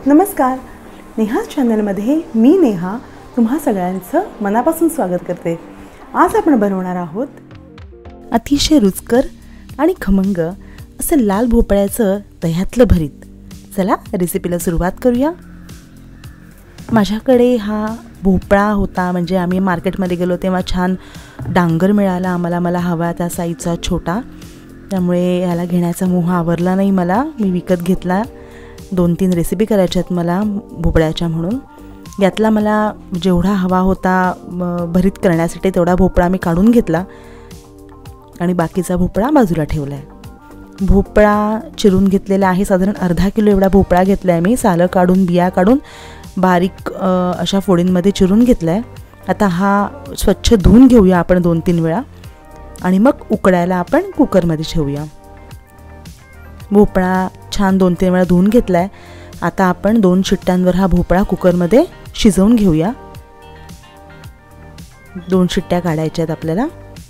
नमस्कार, नेहा चॅनलमध्ये मी नेहा तुम्हा सगळ्यांचं मनापासून स्वागत करते। आज आपण बनवणार आहोत अतिशय रुचकर आणि खमंग असं लाल भोपळ्याचं दह्यातलं भरीत। चला रेसिपीला सुरुवात करूया। माझ्याकडे हा भोपळा होता, म्हणजे आम्ही मार्केटमध्ये गेलो तेव्हा छान डांगर मिळाला आम्हाला, मला हवा त्या साईजचा छोटा, त्यामुळे याला घेण्याचा मोह आवरला नाही मला। मी विकत घेतला। 2-3 रेसिपी करायच्यात मला भोपळ्याच्या, म्हणून यातला मला जेवढा हवा होता भरीत करण्यासाठी तेवढा भोपळा मी काढून घेतला आणि बाकीचा भोपळा बाजूला ठेवला आहे। भोपळा चिरून घेतलेला आहे, साधारण अर्धा किलो एवढा भोपळा घेतला आहे मी। सालं काढून बिया काढून बारीक अशा फोडींमध्ये चिरून घेतला आहे। आता हा स्वच्छ धुवून घेऊया आपण 2-3 वेळा आणि मग उकडायला आपण कुकरमध्ये ठेवूया। भोपळा छान 2-3 वेळा धुवून घेतला आहे। आता आपण 2 शिट्ट्यांवर हा भोपळा कुकरमध्ये शिजवून घेऊया। 2 शिट्ट्या काढायच्या आहेत आपल्याला।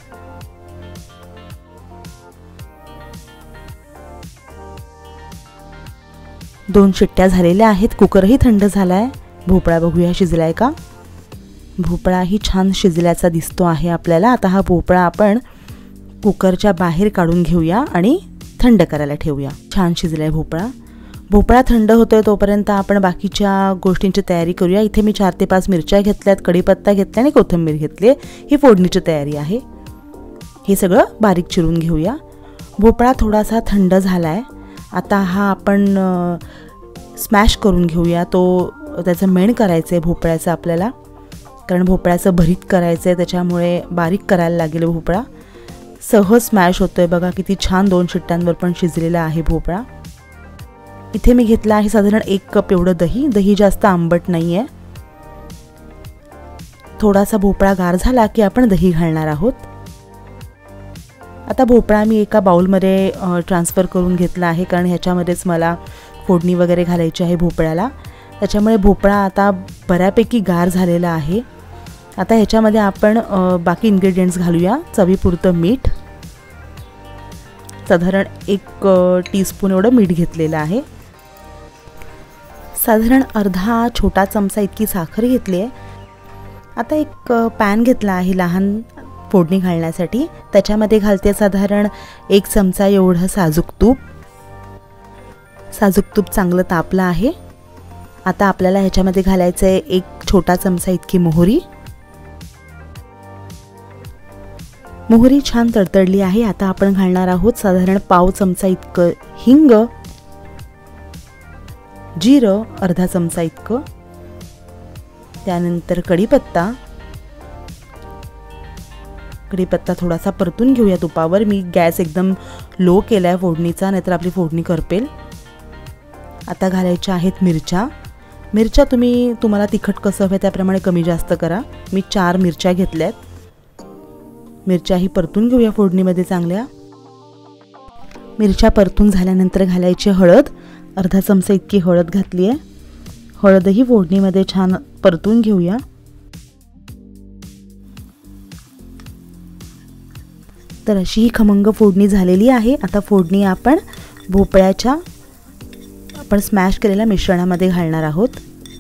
दोन शिट्ट्या झालेल्या आहेत, कुकरही थंड झाला आहे। भोपळा बघूया शिजलाय का। भोपळाही छान शिजल्याचा दिसतो आहे आपल्याला। आता हा भोपळा आपण कुकरच्या बाहेर काढून घेऊया आणि थंड करायला ठेवूया। छान शिजलाय भोपळा। भोपळा थंड होतोय तोपर्यंत आपण बाकीच्या गोष्टींची तयारी करूया। इथे मी 4 ते 5 मिरच्या घेतल्यात, कढीपत्ता घेतला आणि कोथिंबीर घेतली। ही फोडणीची तयारी आहे। हे सगळं बारीक चिरून घेऊया। भोपळा थोडासा थंड झालाय। आता हा आपण स्मॅश करून घेऊया। त्याचं मेण करायचं आहे भोपळ्याचं आपल्याला, कारण भोपळ्याचं भरीत करायचं आहे, त्याच्यामुळे बारीक करायला लागेल भोपळा। सहज स्मॅश होतोय बघा, किती छान 2 शिट्ट्यांवर पण शिजलेला आहे भोपळा। इथे मी घेतला आहे साधारण 1 कप एवढं दही। दही जास्त आंबट नाही आहे। थोडासा भोपळा गार झाला की आपण दही घालणार आहोत। आता भोपळा मी एका बाउलमध्ये ट्रान्सफर करून घेतला आहे, कारण ह्याच्यामध्येच मला फोडणी वगैरे घालायची आहे भोपळ्याला, त्याच्यामुळे भोपळा आता बऱ्यापैकी गार झालेला आहे। आता ह्याच्यामध्ये आपण बाकी इन्ग्रेडियंट्स घालूया। चवीपुरतं मीठ, साधारण 1 टीस्पून एवढं मीठ घेतलेलं आहे। साधारण अर्धा छोटा चमचा इतकी साखर घेतली आहे। आता एक पॅन घेतला आहे लहान फोडणी घालण्यासाठी, त्याच्यामध्ये घालते साधारण 1 चमचा एवढं साजूक तूप। साजूक तूप चांगलं तापलं आहे। आता आपल्याला ह्याच्यामध्ये घालायचं आहे 1 छोटा चमचा इतकी मोहरी। मोहरी छान तडतडली आहे। आता आपण घालणार आहोत साधारण पाव चमचा इतकं हिंग, जिरं अर्धा चमचा इतकं, त्यानंतर कढीपत्ता। कढीपत्ता थोडासा परतून घेऊया तुपावर। मी गॅस एकदम लो केलाय फोडणीचा, नाहीतर आपली फोडणी करपेल। आता घालायच्या आहेत मिरच्या। मिरच्या तुम्हाला तिखट कसं हवं त्याप्रमाणे कमी जास्त करा। मी 4 मिरच्या घेतल्यात। मिरच्याही परतून घेऊया फोडणीमध्ये चांगल्या। मिरच्या परतून झाल्यानंतर घालायची हळद। अर्धा चमचा इतकी हळद घातली आहे। हळदही फोडणीमध्ये छान परतून घेऊया। तर अशी ही खमंग फोडणी झालेली आहे। आता फोडणी आपण भोपळ्याच्या आपण स्मॅश केलेल्या मिश्रणामध्ये घालणार आहोत।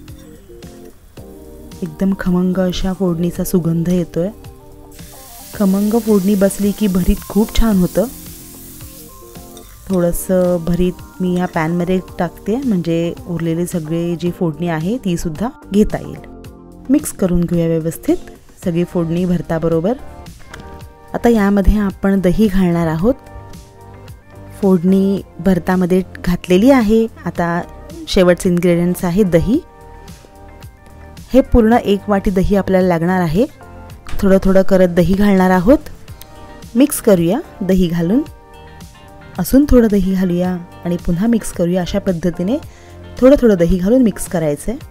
एकदम खमंग अशा फोडणीचा सुगंध येतोय। खमंग फोडणी बसली की भरीत खूप छान होतं। थोडंसं भरीत मी ह्या पॅनमध्ये टाकते, म्हणजे उरलेली सगळी जी फोडणी आहे ती सुद्धा घेता येईल। मिक्स करून घेऊया व्यवस्थित सगळी फोडणी भरताबरोबर। आता यामध्ये आपण दही घालणार आहोत। फोडणी भरतामध्ये घातलेली आहे। आता शेवटचे इन्ग्रेडियंट्स आहे दही। हे पूर्ण 1 वाटी दही आपल्याला लागणार आहे। थोडं थोडं करत दही घालणार आहोत। मिक्स करूया दही घालून, अजून थोडं दही घालूया आणि पुन्हा मिक्स करूया। अशा पद्धतीने थोडं थोडं दही घालून मिक्स करायचं आहे।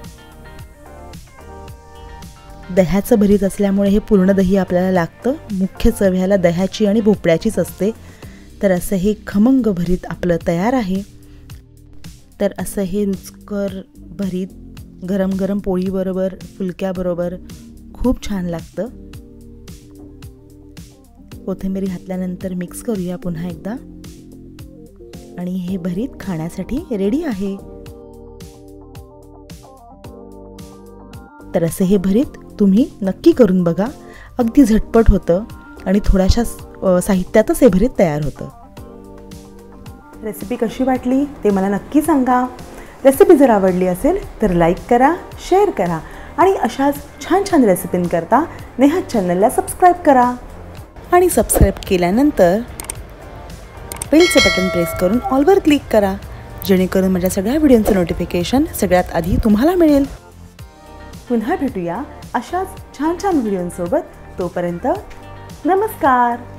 दह्याचं भरीत असल्यामुळे हे पूर्ण दही आपल्याला लागतं। मुख्य चव ह्याला दह्याची आणि भोपळ्याचीच असते। तर असं हे खमंग भरीत आपलं तयार आहे। तर असं हे रुचकर भरीत गरम गरम पोळीबरोबर, फुलक्याबरोबर खूप छान लागतं। कोथिंबीर घातल्यानंतर मिक्स करूया पुन्हा एकदा आणि हे भरीत खाण्यासाठी रेडी आहे। तर असे हे भरीत तुम्ही नक्की करून बघा. अगदी झटपट होतं आणि थोड्याशा साहित्यातच हे भरीत तयार होतं. रेसिपी कशी वाटली ते मला नक्की सांगा. रेसिपी जर आवडली असेल तर लाईक करा, शेअर करा आणि अशाच छान छान रेसिपींकरता नेहा चॅनलला सबस्क्राईब करा. आणि सबस्क्राईब केल्यानंतर बेलचं बटन प्रेस करून ऑलवर क्लिक करा, जेणेकरून माझ्या सगळ्या व्हिडिओचं नोटिफिकेशन सगळ्यात आधी तुम्हाला मिळेल. पुन्हा भेटूया अशाच छान छान व्हिडिओंसोबत. तोपर्यंत नमस्कार.